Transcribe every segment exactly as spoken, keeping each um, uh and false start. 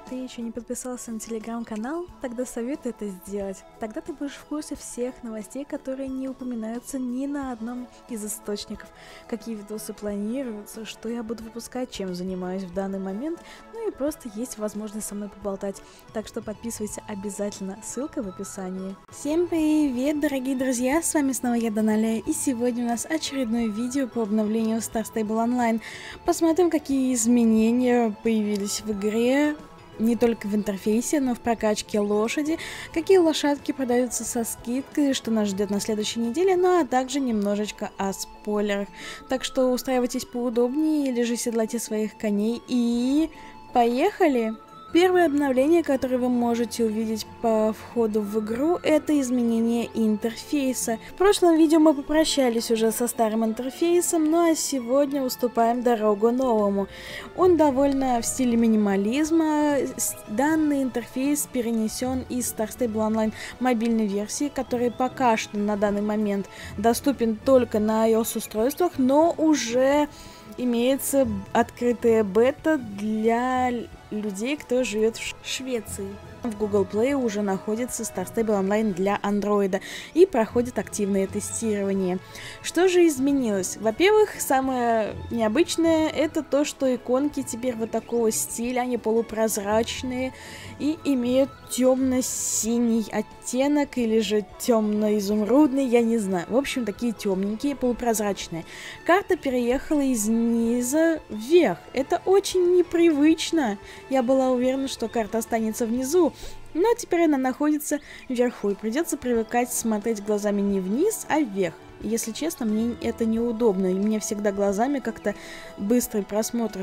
ты еще не подписался на телеграм-канал, тогда советую это сделать. Тогда ты будешь в курсе всех новостей, которые не упоминаются ни на одном из источников. Какие видосы планируются, что я буду выпускать, чем занимаюсь в данный момент, ну и просто есть возможность со мной поболтать. Так что подписывайся обязательно, ссылка в описании. Всем привет, дорогие друзья, с вами снова я, Даналия, и сегодня у нас очередное видео по обновлению Star Stable Online. Посмотрим, какие изменения появились в игре, не только в интерфейсе, но в прокачке лошади, какие лошадки продаются со скидкой, что нас ждет на следующей неделе, ну а также немножечко о спойлерах. Так что устраивайтесь поудобнее или же седлайте своих коней и поехали! Первое обновление, которое вы можете увидеть по входу в игру, это изменение интерфейса. В прошлом видео мы попрощались уже со старым интерфейсом, ну а сегодня уступаем дорогу новому. Он довольно в стиле минимализма. Данный интерфейс перенесен из Star Stable Online мобильной версии, которая пока что на данный момент доступен только на iOS-устройствах, но уже имеется открытая бета для людей, кто живет в Швеции. В Google Play уже находится Star Stable Online для Android и проходит активное тестирование. Что же изменилось? Во-первых, самое необычное это то, что иконки теперь вот такого стиля, они полупрозрачные и имеют темно-синий оттенок или же темно-изумрудный, я не знаю. В общем, такие темненькие, полупрозрачные. Карта переехала из низа вверх. Это очень непривычно. Я была уверена, что карта останется внизу, но теперь она находится вверху, и придется привыкать смотреть глазами не вниз, а вверх. И, если честно, мне это неудобно, и мне всегда глазами как-то быстрый просмотр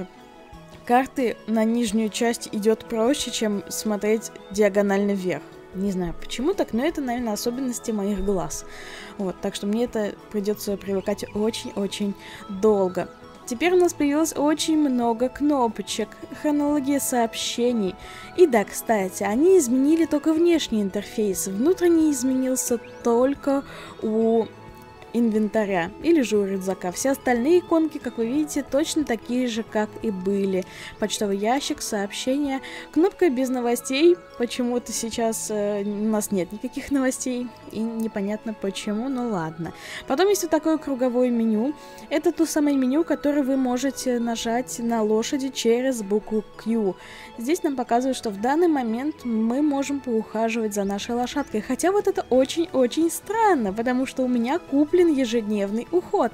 карты на нижнюю часть идет проще, чем смотреть диагонально вверх. Не знаю, почему так, но это, наверное, особенности моих глаз. Вот, так что мне это придется привыкать очень-очень долго. Теперь у нас появилось очень много кнопочек, хронология сообщений. И да, кстати, они изменили только внешний интерфейс, внутренний изменился только у инвентаря или же у рюкзака. Все остальные иконки, как вы видите, точно такие же, как и были. Почтовый ящик, сообщения, кнопка без новостей. Почему-то сейчас э, у нас нет никаких новостей, и непонятно почему, но ладно. Потом есть вот такое круговое меню. Это то самое меню, которое вы можете нажать на лошади через букву Q. Здесь нам показывают, что в данный момент мы можем поухаживать за нашей лошадкой. Хотя вот это очень-очень странно, потому что у меня куплен ежедневный уход.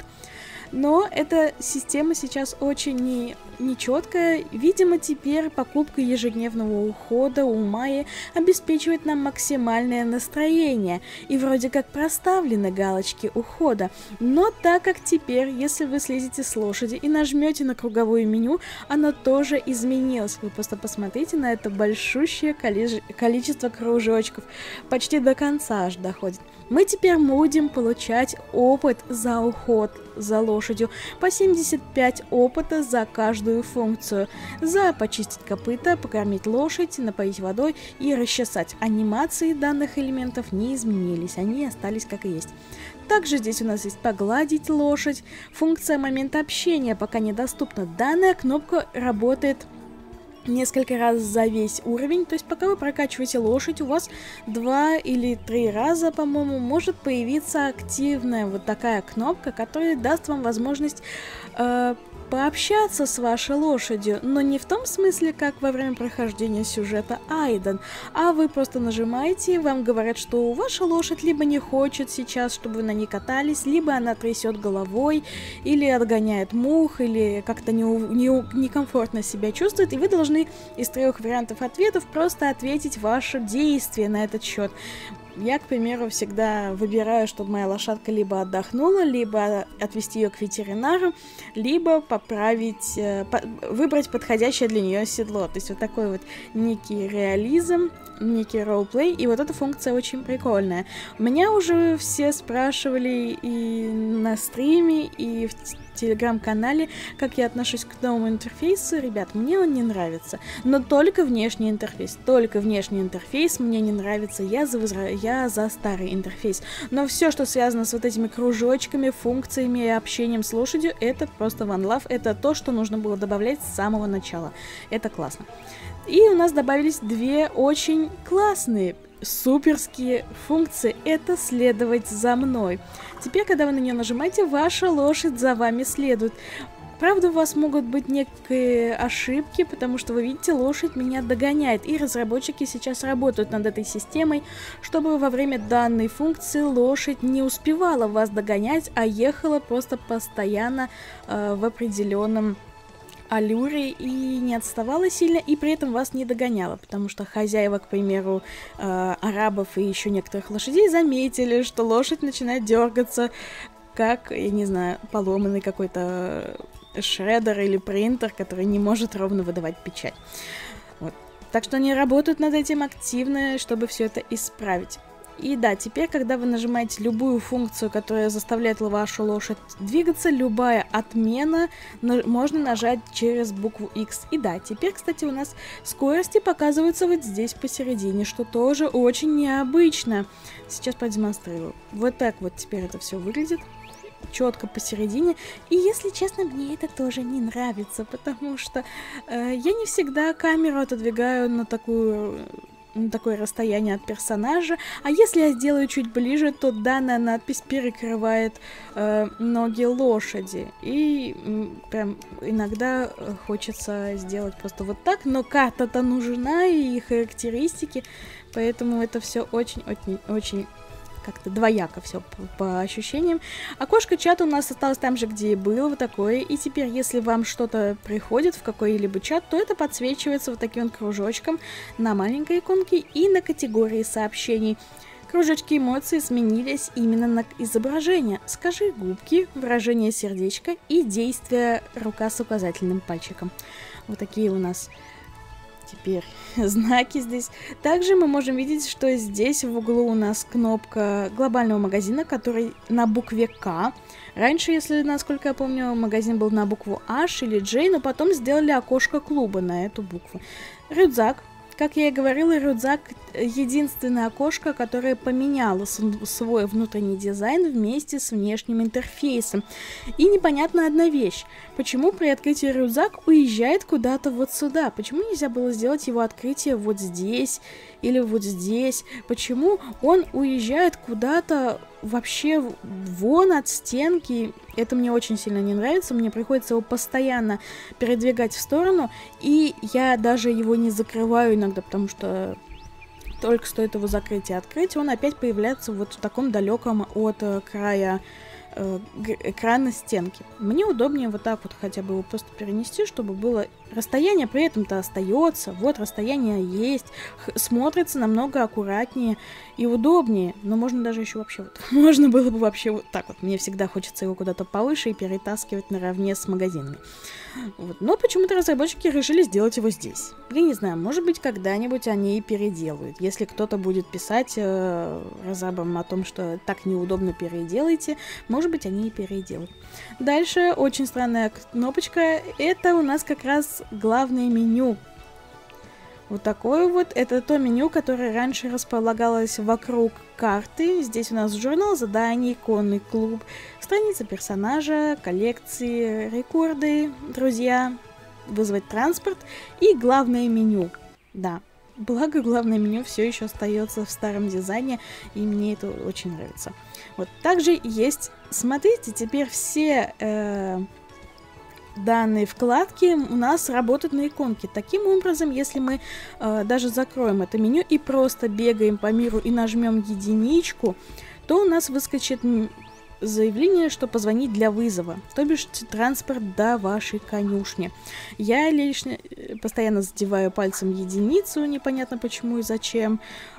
Но эта система сейчас очень не, нечеткая. Видимо, теперь покупка ежедневного ухода у Майи обеспечивает нам максимальное настроение. И вроде как проставлены галочки ухода. Но так как теперь, если вы слезете с лошади и нажмете на круговое меню, оно тоже изменилось. Вы просто посмотрите на это большущее количество кружочков. Почти до конца аж доходит. Мы теперь будем получать опыт за уход за лошадью, по семьдесят пять опыта за каждую функцию. За почистить копыта, покормить лошадь, напоить водой и расчесать. Анимации данных элементов не изменились, они остались как и есть. Также здесь у нас есть погладить лошадь. Функция момента общения пока недоступна. Данная кнопка работает несколько раз за весь уровень, то есть пока вы прокачиваете лошадь, у вас два или три раза, по-моему, может появиться активная вот такая кнопка, которая даст вам возможность э, пообщаться с вашей лошадью, но не в том смысле, как во время прохождения сюжета Айден, а вы просто нажимаете, и вам говорят, что ваша лошадь либо не хочет сейчас, чтобы вы на ней катались, либо она трясет головой, или отгоняет мух, или как-то не, не, некомфортно себя чувствует, и вы должны из трех вариантов ответов просто ответить ваше действие на этот счет. Я, к примеру, всегда выбираю, чтобы моя лошадка либо отдохнула, либо отвезти ее к ветеринару, либо поправить, э, по выбрать подходящее для нее седло. То есть вот такой вот некий реализм, некий ролплей, и вот эта функция очень прикольная. Меня уже все спрашивали и на стриме, и в телеграм-канале, как я отношусь к новому интерфейсу. Ребят, мне он не нравится. Но только внешний интерфейс. Только внешний интерфейс мне не нравится. Я за, возра... я за старый интерфейс. Но все, что связано с вот этими кружочками, функциями и общением с лошадью, это просто one love. Это то, что нужно было добавлять с самого начала. Это классно. И у нас добавились две очень классные суперские функции. Это следовать за мной. Теперь, когда вы на нее нажимаете, ваша лошадь за вами следует. Правда, у вас могут быть некие ошибки, потому что вы видите, лошадь меня догоняет. И разработчики сейчас работают над этой системой, чтобы во время данной функции лошадь не успевала вас догонять, а ехала просто постоянно э, в определенном аллюре и не отставала сильно, и при этом вас не догоняла, потому что хозяева, к примеру, э, арабов и еще некоторых лошадей заметили, что лошадь начинает дергаться, как, я не знаю, поломанный какой-то шредер или принтер, который не может ровно выдавать печать. Вот. Так что они работают над этим активно, чтобы все это исправить. И да, теперь, когда вы нажимаете любую функцию, которая заставляет вашу лошадь двигаться, любая отмена на- можно нажать через букву X. И да, теперь, кстати, у нас скорости показываются вот здесь посередине, что тоже очень необычно. Сейчас продемонстрирую. Вот так вот теперь это все выглядит. Четко посередине. И, если честно, мне это тоже не нравится, потому что э, я не всегда камеру отодвигаю на такую... на такое расстояние от персонажа, а если я сделаю чуть ближе, то данная надпись перекрывает э, ноги лошади, и м, прям иногда хочется сделать просто вот так, но карта-то нужна и характеристики, поэтому это все очень-очень-очень как-то двояко все по, по ощущениям. Окошко чата у нас осталось там же, где и было, вот такое. И теперь, если вам что-то приходит в какой-либо чат, то это подсвечивается вот таким вот кружочком на маленькой иконке и на категории сообщений. Кружочки эмоций сменились именно на изображение. Скажи губки, выражение сердечка и действие рука с указательным пальчиком. Вот такие у нас теперь знаки здесь. Также мы можем видеть, что здесь в углу у нас кнопка глобального магазина, который на букве К. Раньше, если, насколько я помню, магазин был на букву H или J, но потом сделали окошко клуба на эту букву. Рюкзак. Как я и говорила, рюкзак — единственное окошко, которое поменяло свой внутренний дизайн вместе с внешним интерфейсом. И непонятна одна вещь. Почему при открытии рюкзак уезжает куда-то вот сюда? Почему нельзя было сделать его открытие вот здесь или вот здесь? Почему он уезжает куда-то вообще вон от стенки? Это мне очень сильно не нравится. Мне приходится его постоянно передвигать в сторону. И я даже его не закрываю иногда, потому что только стоит его закрыть и открыть, он опять появляется вот в таком далеком от э, края э, экрана стенки. Мне удобнее вот так вот хотя бы его просто перенести, чтобы было расстояние при этом-то остается. Вот расстояние есть, смотрится намного аккуратнее и удобнее. Но можно даже еще вообще вот, можно было бы вообще вот так вот. Мне всегда хочется его куда-то повыше и перетаскивать наравне с магазинами. Вот. Но почему-то разработчики решили сделать его здесь. Я не знаю, может быть, когда-нибудь они и переделают. Если кто-то будет писать э, разрабам о том, что так неудобно, переделайте, может быть, они и переделают. Дальше очень странная кнопочка. Это у нас как раз главное меню. Вот такое вот. Это то меню, которое раньше располагалось вокруг карты. Здесь у нас журнал заданий, иконный клуб, страница персонажа, коллекции, рекорды, друзья, вызвать транспорт и главное меню. Да, благо главное меню все еще остается в старом дизайне, и мне это очень нравится. Вот также есть, смотрите, теперь все э, данные вкладки у нас работают на иконке. Таким образом, если мы э, даже закроем это меню и просто бегаем по миру и нажмем единичку, то у нас выскочит заявление, что позвонить для вызова, то бишь транспорт до вашей конюшни. Я лично постоянно задеваю пальцем единицу, непонятно почему и зачем,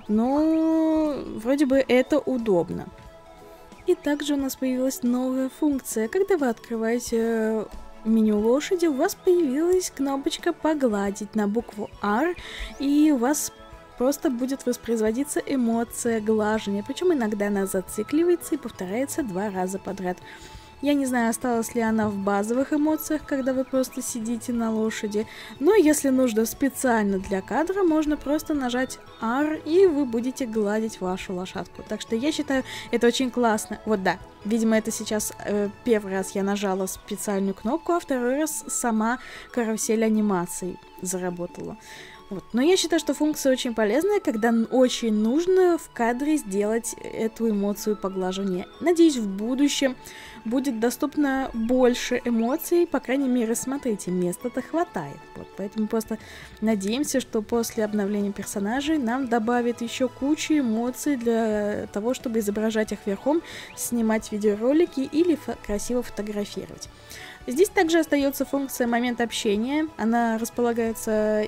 но вроде бы это удобно. И также у нас появилась новая функция. Когда вы открываете меню лошади, у вас появилась кнопочка «Погладить» на букву R, и у вас просто будет воспроизводиться эмоция глажения, причем иногда она зацикливается и повторяется два раза подряд. Я не знаю, осталась ли она в базовых эмоциях, когда вы просто сидите на лошади, но если нужно специально для кадра, можно просто нажать R, и вы будете гладить вашу лошадку. Так что я считаю, это очень классно. Вот да, видимо, это сейчас э, первый раз я нажала специальную кнопку, а второй раз сама карусель анимаций заработала. Вот. Но я считаю, что функция очень полезная, когда очень нужно в кадре сделать эту эмоцию поглаживания. Надеюсь, в будущем будет доступно больше эмоций, по крайней мере, смотрите, места-то хватает. Вот. Поэтому просто надеемся, что после обновления персонажей нам добавит еще кучу эмоций для того, чтобы изображать их верхом, снимать видеоролики или фо- красиво фотографировать. Здесь также остается функция момент общения. Она располагается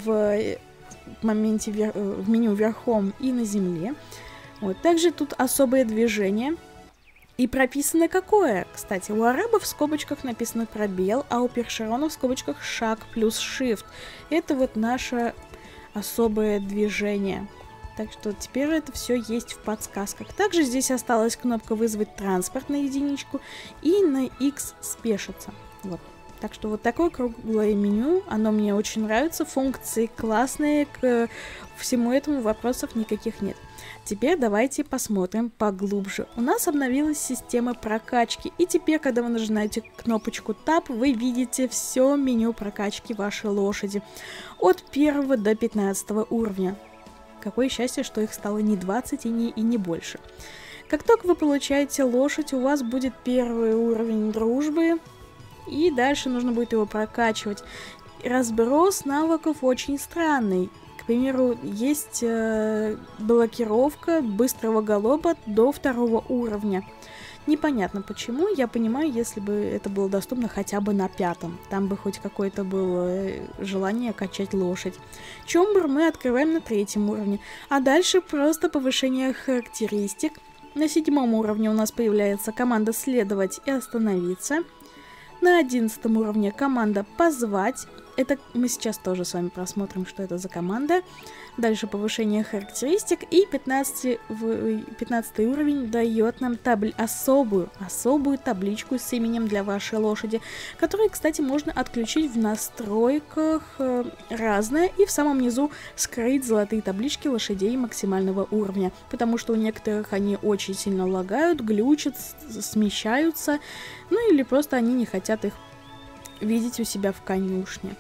в моменте вер... в меню верхом и на земле. Вот. Также тут особое движение. И прописано какое. Кстати, у арабов в скобочках написано пробел, а у першеронов в скобочках шаг плюс shift. Это вот наше особое движение. Так что теперь это все есть в подсказках. Также здесь осталась кнопка вызвать транспорт на единичку и на X спешиться. Вот. Так что вот такое круглое меню, оно мне очень нравится, функции классные, к всему этому вопросов никаких нет. Теперь давайте посмотрим поглубже. У нас обновилась система прокачки, и теперь, когда вы нажимаете кнопочку Tab, вы видите все меню прокачки вашей лошади от первого до пятнадцатого уровня. Какое счастье, что их стало не двадцать и не, и не больше. Как только вы получаете лошадь, у вас будет первый уровень дружбы, и дальше нужно будет его прокачивать. Разброс навыков очень странный. К примеру, есть э, блокировка быстрого галопа до второго уровня. Непонятно почему. Я понимаю, если бы это было доступно хотя бы на пятом. Там бы хоть какое-то было желание качать лошадь. Чомбур мы открываем на третьем уровне. А дальше просто повышение характеристик. На седьмом уровне у нас появляется команда «Следовать» и «Остановиться». На одиннадцатом уровне команда «Позвать». Это мы сейчас тоже с вами просмотрим, что это за команда. Дальше повышение характеристик. И пятнадцатый, пятнадцатый уровень дает нам табли, особую, особую табличку с именем для вашей лошади, которую, кстати, можно отключить в настройках э, разное. И в самом низу скрыть золотые таблички лошадей максимального уровня. Потому что у некоторых они очень сильно лагают, глючат, смещаются. Ну или просто они не хотят их видеть у себя в конюшне.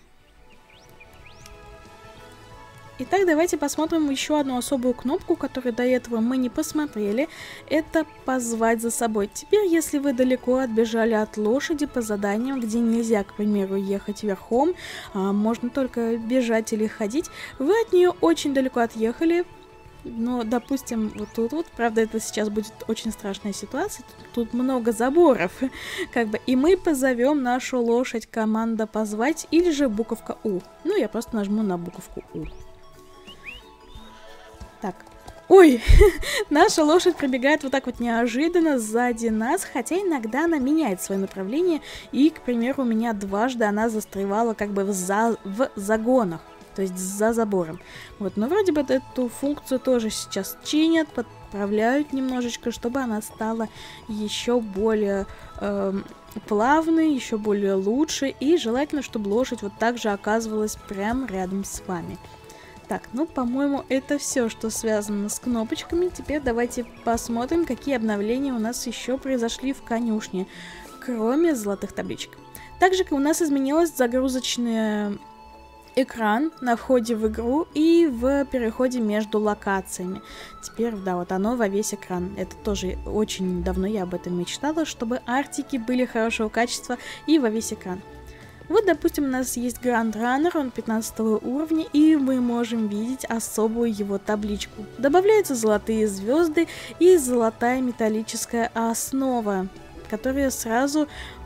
Итак, давайте посмотрим еще одну особую кнопку, которую до этого мы не посмотрели. Это «Позвать за собой». Теперь, если вы далеко отбежали от лошади по заданиям, где нельзя, к примеру, ехать верхом, а можно только бежать или ходить, вы от нее очень далеко отъехали. Но, допустим, вот тут вот, правда, это сейчас будет очень страшная ситуация, тут, тут много заборов, как бы, и мы позовем нашу лошадь команда «Позвать» или же буковка У. Ну, я просто нажму на буковку У. Так, ой, наша лошадь пробегает вот так вот неожиданно сзади нас, хотя иногда она меняет свое направление, и, к примеру, у меня дважды она застревала как бы в, за... в загонах. То есть за забором. Вот, но вроде бы эту функцию тоже сейчас чинят, подправляют немножечко, чтобы она стала еще более э, плавной, еще более лучше. И желательно, чтобы лошадь вот так же оказывалась прямо рядом с вами. Так, ну, по-моему, это все, что связано с кнопочками. Теперь давайте посмотрим, какие обновления у нас еще произошли в конюшне, кроме золотых табличек. Также у нас изменилась загрузочная экран на входе в игру и в переходе между локациями. Теперь, да, вот оно во весь экран. Это тоже очень давно я об этом мечтала, чтобы артики были хорошего качества и во весь экран. Вот, допустим, у нас есть Grand Runner, он пятнадцатого уровня, и мы можем видеть особую его табличку. Добавляются золотые звезды и золотая металлическая основа, которая сразу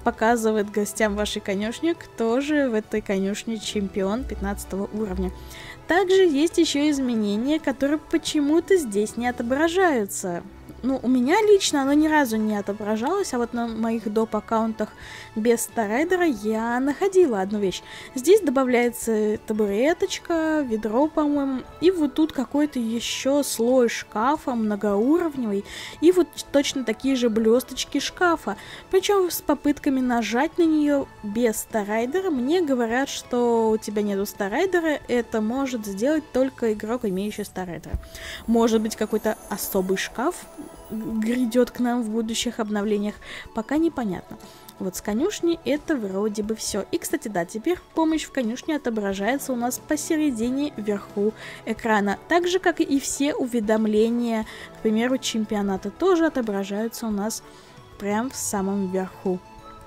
показывает гостям вашей конюшни, кто же в этой конюшне чемпион пятнадцатого уровня. Также есть еще изменения, которые почему-то здесь не отображаются. Ну, у меня лично оно ни разу не отображалось, а вот на моих доп. Аккаунтах без Старайдера я находила одну вещь. Здесь добавляется табуреточка, ведро, по-моему, и вот тут какой-то еще слой шкафа многоуровневый, и вот точно такие же блесточки шкафа. Причем с попытками нажать на нее без Старайдера мне говорят, что у тебя нету Старайдера, это может сделать только игрок, имеющий Старайдера. Может быть, какой-то особый шкаф грядет к нам в будущих обновлениях, пока непонятно. Вот с конюшни это вроде бы все. И, кстати, да, теперь помощь в конюшне отображается у нас посередине вверху экрана. Так же, как и все уведомления, к примеру, чемпионата, тоже отображаются у нас прямо в самом верху.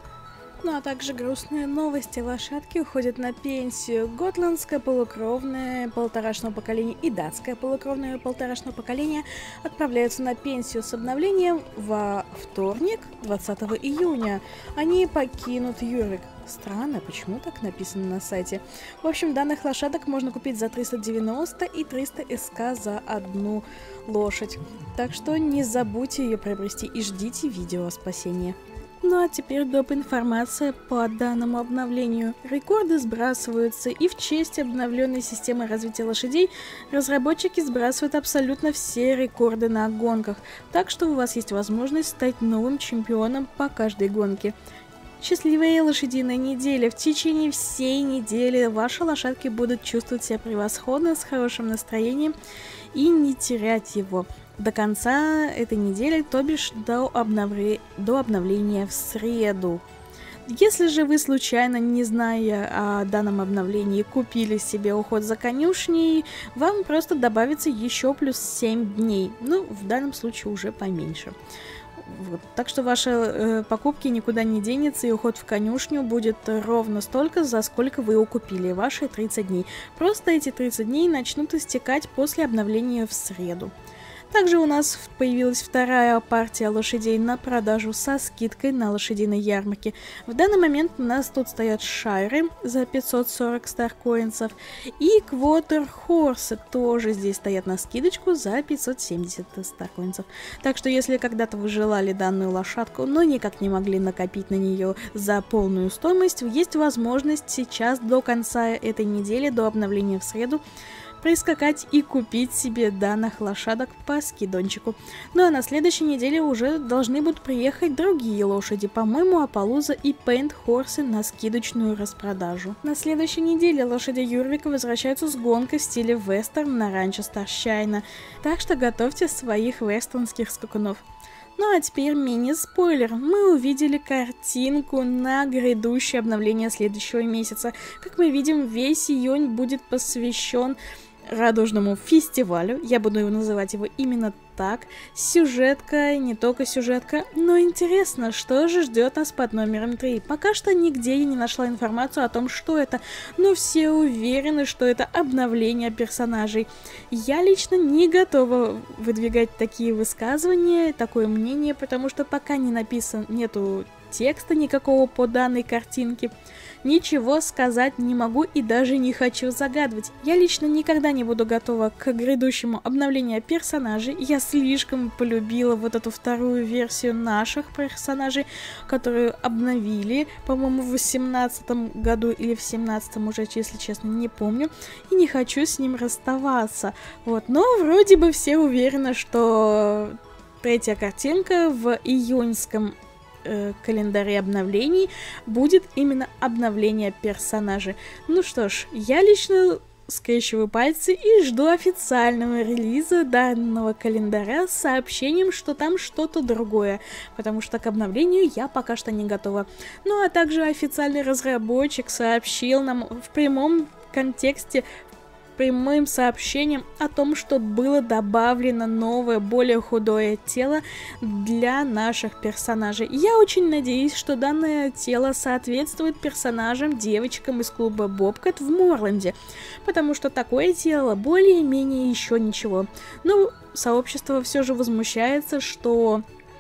Ну а также грустные новости. Лошадки уходят на пенсию. Готландское полукровное полторашного поколения и датское полукровное полторашного поколения отправляются на пенсию с обновлением во вторник, двадцатого июня. Они покинут Юрвик. Странно, почему так написано на сайте? В общем, данных лошадок можно купить за триста девяносто и триста СК за одну лошадь. Так что не забудьте ее приобрести и ждите видео о спасении. Ну а теперь доп. Информация по данному обновлению. Рекорды сбрасываются, и в честь обновленной системы развития лошадей разработчики сбрасывают абсолютно все рекорды на гонках, так что у вас есть возможность стать новым чемпионом по каждой гонке. Счастливая лошадиная неделя. В течение всей недели ваши лошадки будут чувствовать себя превосходно, с хорошим настроением и не терять его до конца этой недели, то бишь до, обновле... до обновления в среду. Если же вы случайно, не зная о данном обновлении, купили себе уход за конюшней, вам просто добавится еще плюс семь дней. Ну, в данном случае уже поменьше. Вот. Так что ваши э, покупки никуда не денется, и уход в конюшню будет ровно столько, за сколько вы его купили, ваши тридцать дней. Просто эти тридцать дней начнут истекать после обновления в среду. Также у нас появилась вторая партия лошадей на продажу со скидкой на лошадиной ярмарке. В данный момент у нас тут стоят шайры за пятьсот сорок старкоинсов и квотер-хорсы тоже здесь стоят на скидочку за пятьсот семьдесят старкоинсов. Так что если когда-то вы желали данную лошадку, но никак не могли накопить на нее за полную стоимость, есть возможность сейчас до конца этой недели, до обновления в среду, прискакать и купить себе данных лошадок по скидончику. Ну а на следующей неделе уже должны будут приехать другие лошади, по-моему, Апалуза и Пейнт Хорсы на скидочную распродажу. На следующей неделе лошади Юрвика возвращаются с гонкой в стиле вестерн на ранчо Старшайна, так что готовьте своих вестернских скакунов. Ну а теперь мини-спойлер. Мы увидели картинку на грядущее обновление следующего месяца. Как мы видим, весь июнь будет посвящен радужному фестивалю. Я буду его называть его именно так. Сюжетка, не только сюжетка. Но интересно, что же ждет нас под номером три. Пока что нигде я не нашла информацию о том, что это. Но все уверены, что это обновление персонажей. Я лично не готова выдвигать такие высказывания, такое мнение, потому что пока не написан, нету текста никакого по данной картинке. Ничего сказать не могу и даже не хочу загадывать. Я лично никогда не буду готова к грядущему обновлению персонажей. Я слишком полюбила вот эту вторую версию наших персонажей, которую обновили, по-моему, в восемнадцатом году или в семнадцатом уже, если честно, не помню. И не хочу с ним расставаться. Вот. Но вроде бы все уверены, что третья картинка в июньском календаре обновлений будет именно обновление персонажей. Ну что ж, я лично скрещиваю пальцы и жду официального релиза данного календаря с сообщением, что там что-то другое, потому что к обновлению я пока что не готова. Ну а также официальный разработчик сообщил нам в прямом контексте, прямым сообщением о том, что было добавлено новое, более худое тело для наших персонажей. Я очень надеюсь, что данное тело соответствует персонажам, девочкам из клуба Бобкэт в Морланде, потому что такое тело более-менее еще ничего. Но сообщество все же возмущается, что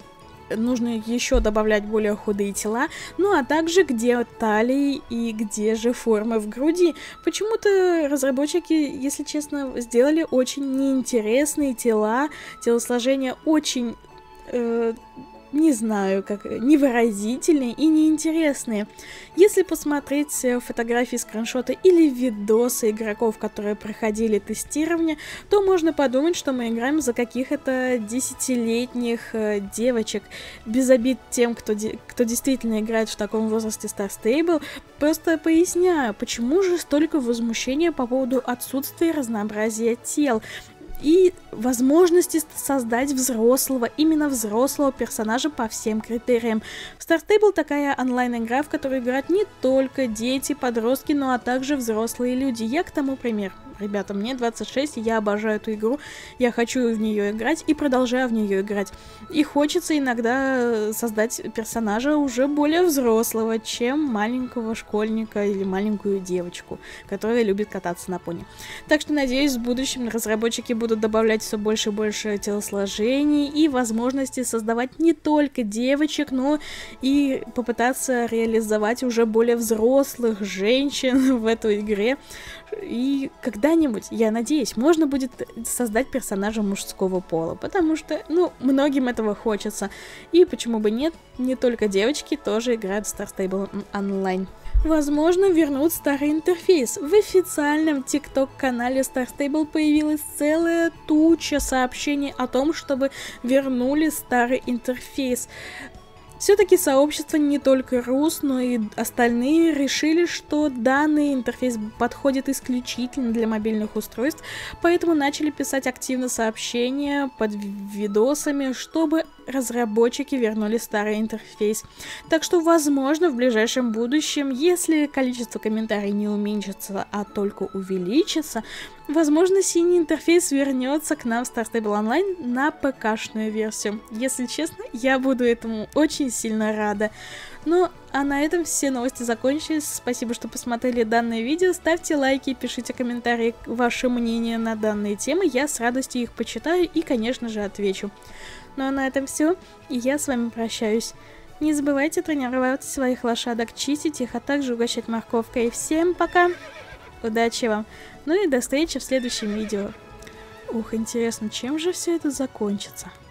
нужно еще добавлять более худые тела, ну а также где талии и где же формы в груди. Почему-то разработчики, если честно, сделали очень неинтересные тела, телосложения очень... Э, не знаю, как невыразительные и неинтересные. Если посмотреть фотографии, скриншоты или видосы игроков, которые проходили тестирование, то можно подумать, что мы играем за каких-то десятилетних э, девочек. Без обид тем, кто, кто действительно играет в таком возрасте Star Stable. Просто поясняю, почему же столько возмущения по поводу отсутствия разнообразия тел и возможности создать взрослого, именно взрослого персонажа по всем критериям. Star Stable такая онлайн-игра, в которой играют не только дети, подростки, но а также взрослые люди. Я к тому пример. Ребята, мне двадцать шесть, я обожаю эту игру, я хочу в нее играть и продолжаю в нее играть. И хочется иногда создать персонажа уже более взрослого, чем маленького школьника или маленькую девочку, которая любит кататься на пони. Так что, надеюсь, в будущем разработчики будут добавлять все больше и больше телосложений и возможности создавать не только девочек, но и попытаться реализовать уже более взрослых женщин в этой игре. И когда-нибудь, я надеюсь, можно будет создать персонажа мужского пола, потому что, ну, многим этого хочется. И почему бы нет, не только девочки тоже играют в Star Stable Online. Возможно, вернут старый интерфейс. В официальном TikTok-канале Star Stable появилась целая туча сообщений о том, чтобы вернули старый интерфейс. Все-таки сообщество, не только Рус, но и остальные, решили, что данный интерфейс подходит исключительно для мобильных устройств, поэтому начали писать активно сообщения под видосами, чтобы разработчики вернули старый интерфейс. Так что, возможно, в ближайшем будущем, если количество комментариев не уменьшится, а только увеличится, возможно, синий интерфейс вернется к нам в Star Stable Online на ПК-шную версию. Если честно, я буду этому очень сильно рада. Ну, а на этом все новости закончились. Спасибо, что посмотрели данное видео. Ставьте лайки, пишите комментарии, ваше мнение на данные темы. Я с радостью их почитаю и, конечно же, отвечу. Ну а на этом все. И я с вами прощаюсь. Не забывайте тренировать своих лошадок, чистить их, а также угощать морковкой. Всем пока! Удачи вам! Ну и до встречи в следующем видео. Ух, интересно, чем же все это закончится?